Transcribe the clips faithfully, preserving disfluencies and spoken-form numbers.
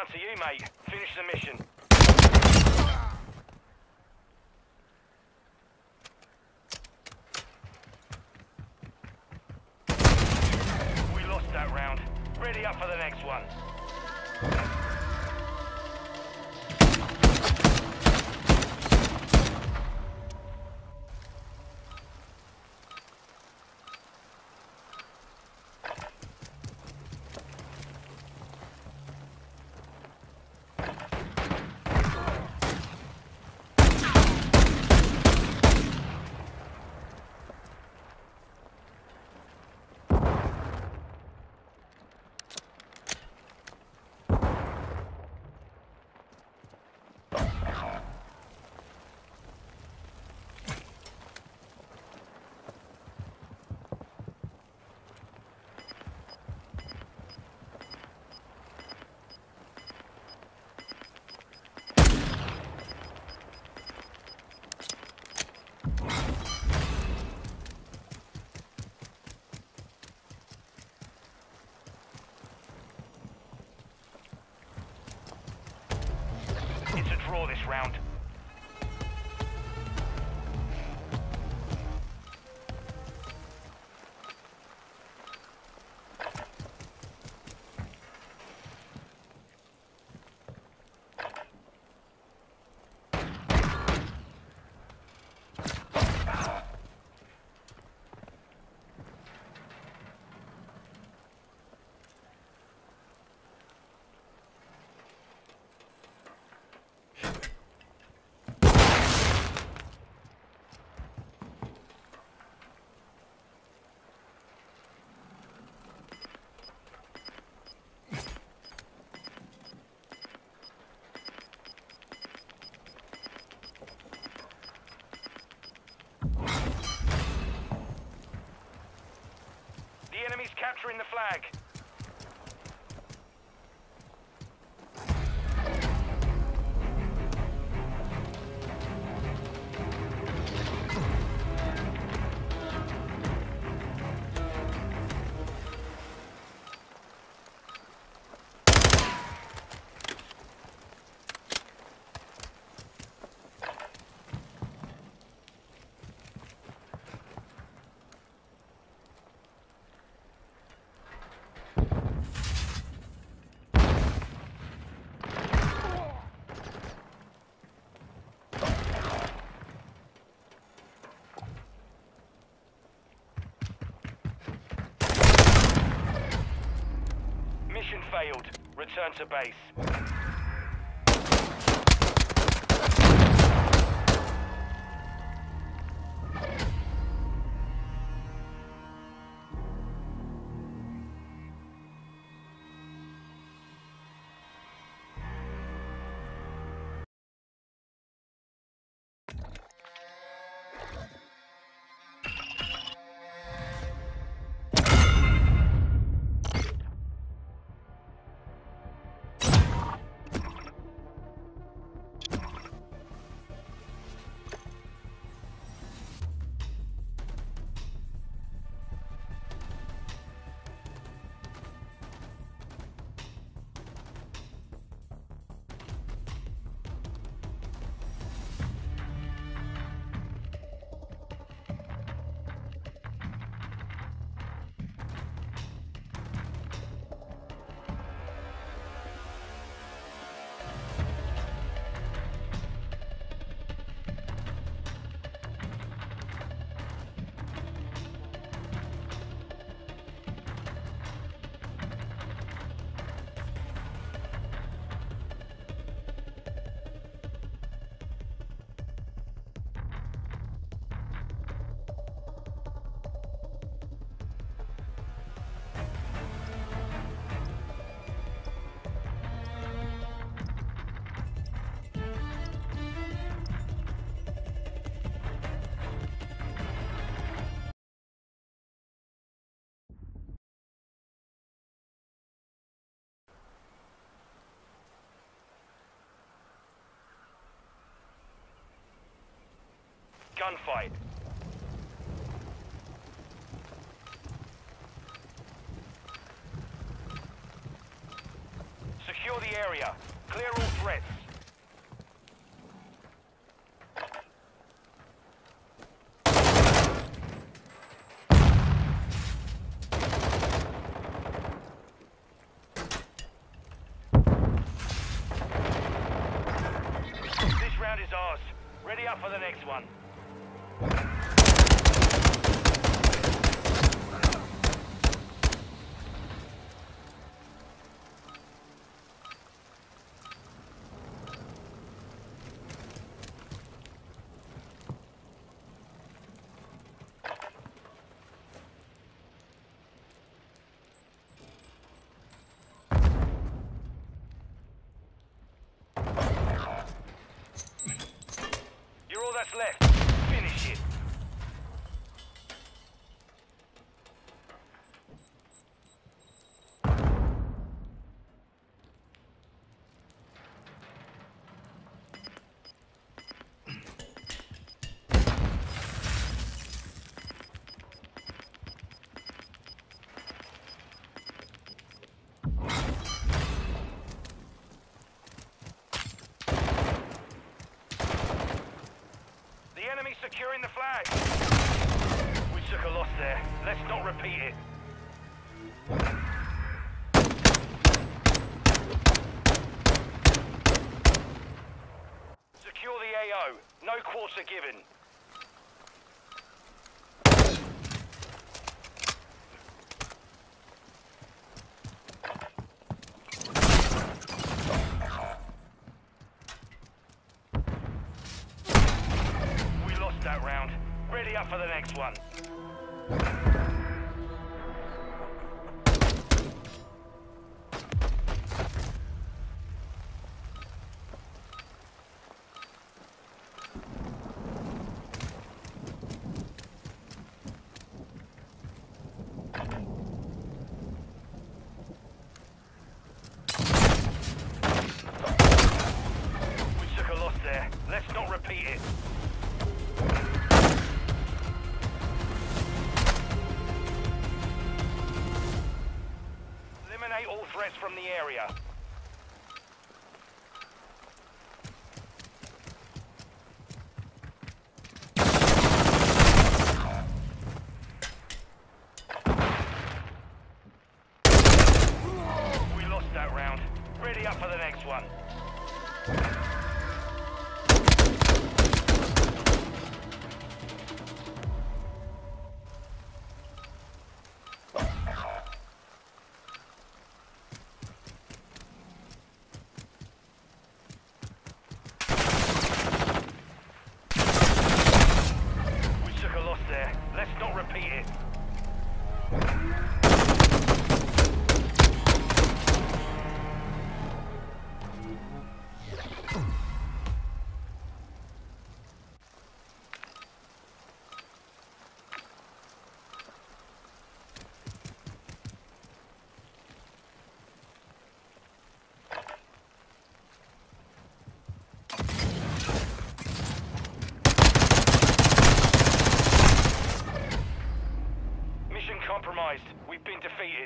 down to you, mate. Finish the mission. We lost that round. Ready up for the next one. It's a draw this round. The enemy's capturing the flag. Mission failed. Return to base. Gunfight. Secure the area. Clear all threats. This round is ours. Ready up for the next one. You're all that's left. Finish it. Enemy securing the flag. We took a loss there. Let's not repeat it. Secure the A O. No quarter given. That round. Ready up for the next one. We took a loss there. Let's not repeat it. Eliminate all threats from the area. We lost that round. Ready up for the next one. Let's not repeat it. Compromised. We've been defeated.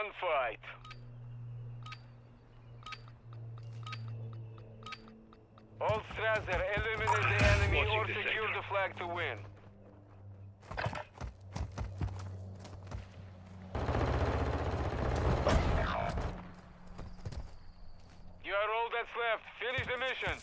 gunfight. All Strasser, eliminate the enemy Watching or the secure sector. the flag to win. You are all that's left. Finish the mission.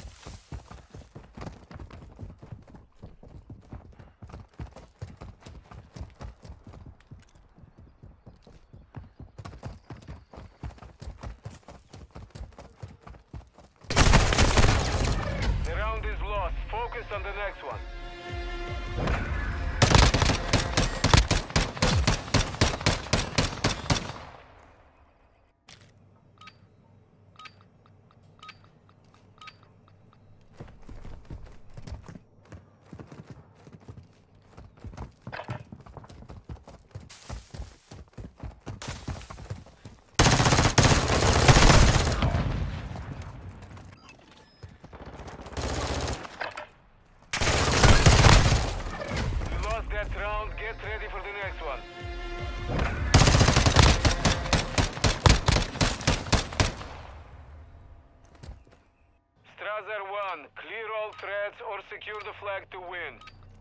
The round is lost. Focus on the next one. That round, get ready for the next one. Strasser one, clear all threats or secure the flag to win.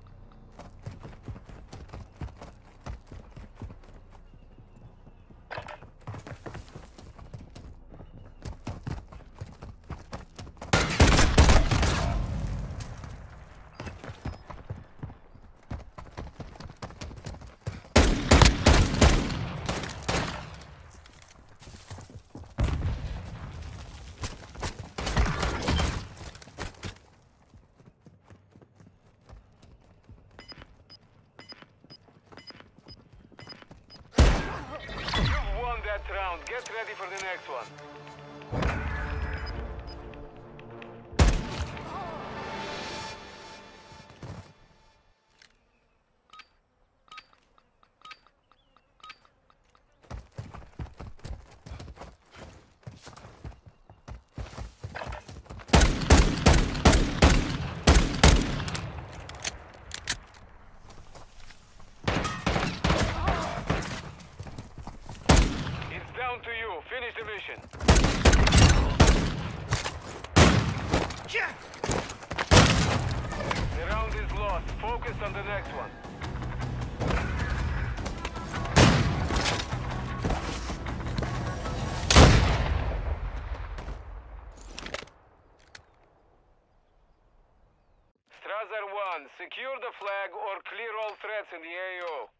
You've won that round. Get ready for the next one. Down to you. Finish the mission. Yeah. The round is lost. Focus on the next one. Strasser one, secure the flag or clear all threats in the A O.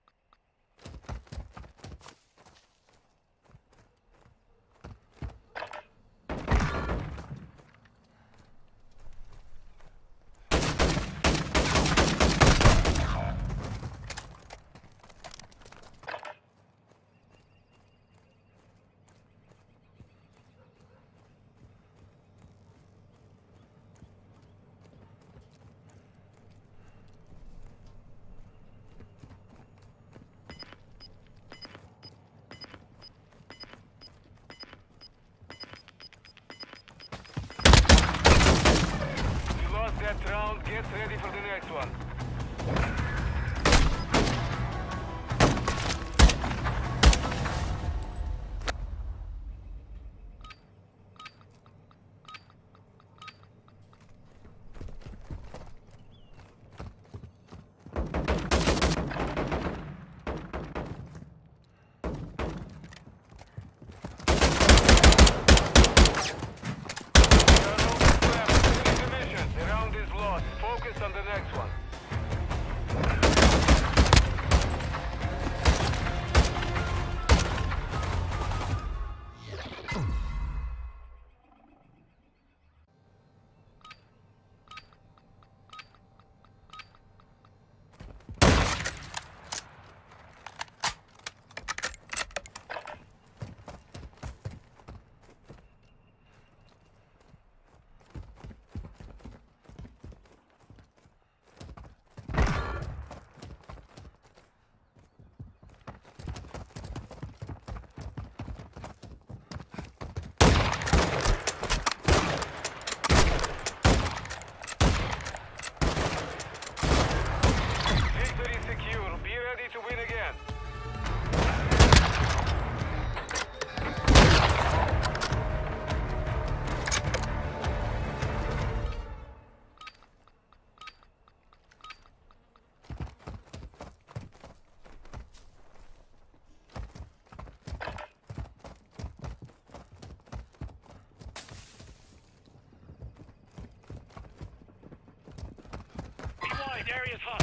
Area's hot.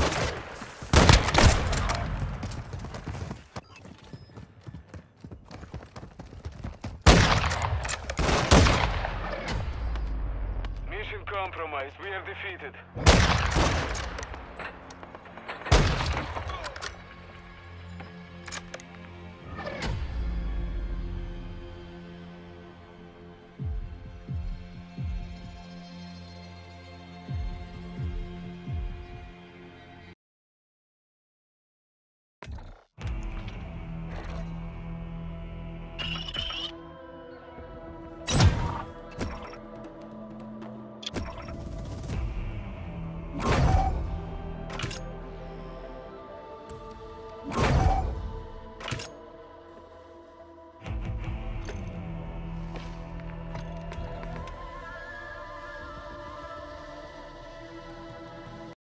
Mission compromised. We are defeated.